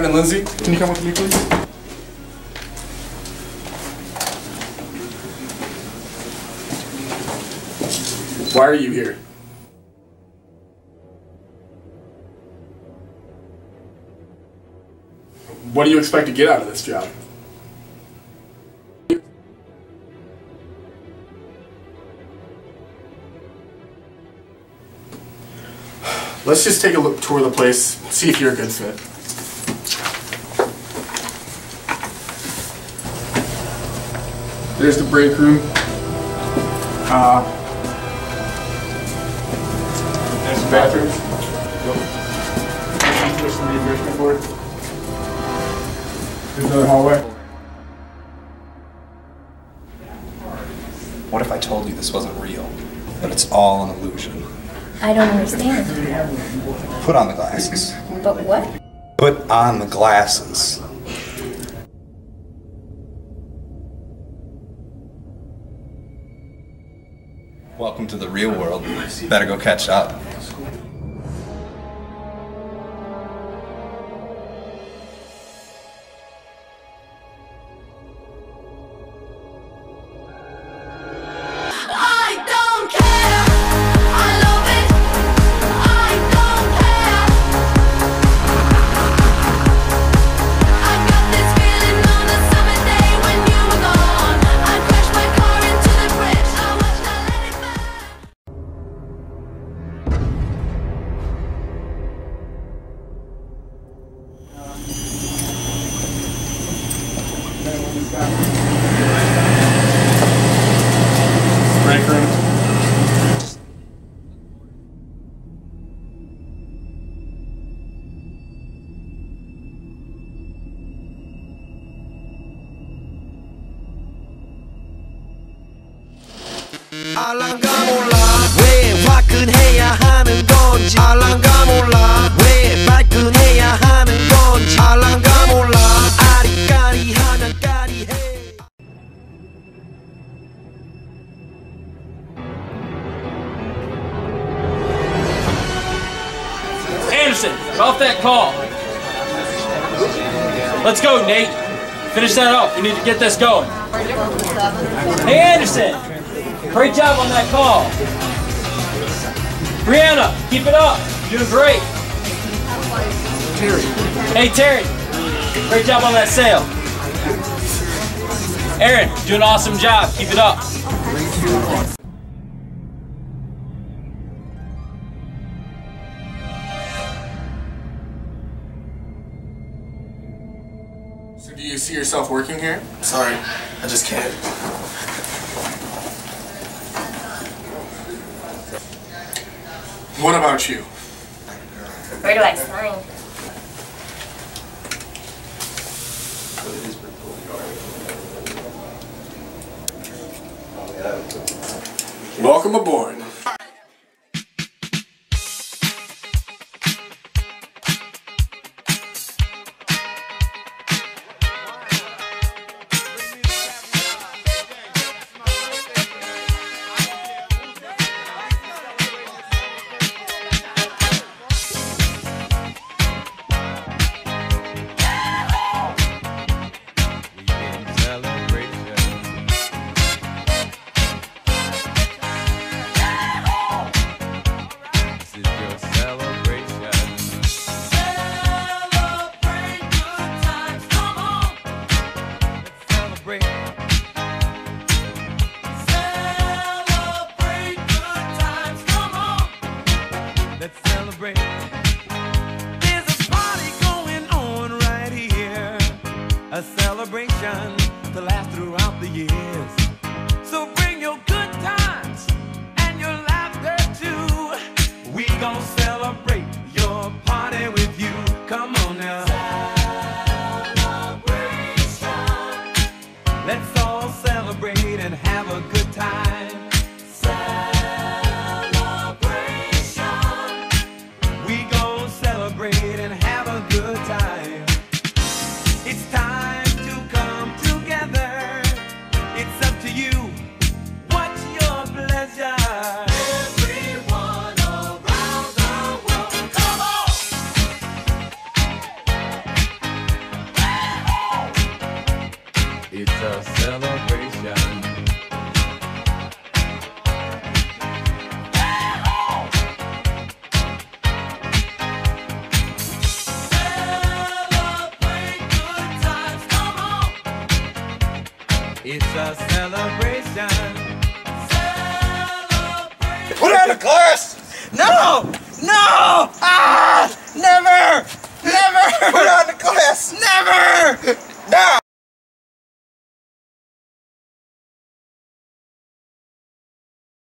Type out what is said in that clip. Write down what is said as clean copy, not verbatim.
Aaron and Lindsay, can you come with me, please? Why are you here? What do you expect to get out of this job? Let's just take a look, tour of the place, see if you're a good fit. There's the break room. There's the bathroom. There's some refreshment for it. There's another hallway. What if I told you this wasn't real, but it's all an illusion? I don't understand. Put on the glasses. But what? Put on the glasses. Welcome to the real world. Better go catch up. Break room. 알랑가 몰라 왜 화끈해야 하는 건지 알랑가 몰라 왜 발끈해야 하는 건지 알랑가 몰라 아리까리하면 까리해. Anderson, off that call. Let's go, Nate. Finish that up. We need to get this going. Hey, Anderson. Great job on that call. Brianna, keep it up. You're doing great. Terry. Hey, Terry. Great job on that sale. Aaron, doing an awesome job. Keep it up. So do you see yourself working here? Sorry, I just can't. What about you? Where do I sign? Welcome aboard. A celebration to last throughout the years. So bring your good times and your laughter too. We gon' celebrate your party with you. Come on now. Celebration. Let's all celebrate and have a good time. Celebration. We gon' celebrate and have a good time. It's time to come together. It's up to you. What's your pleasure? Everyone around the world, come on! It's a celebration. It's a celebration. Put on the glass! No! No! Ah! Never! Never! Put on the glass! Never!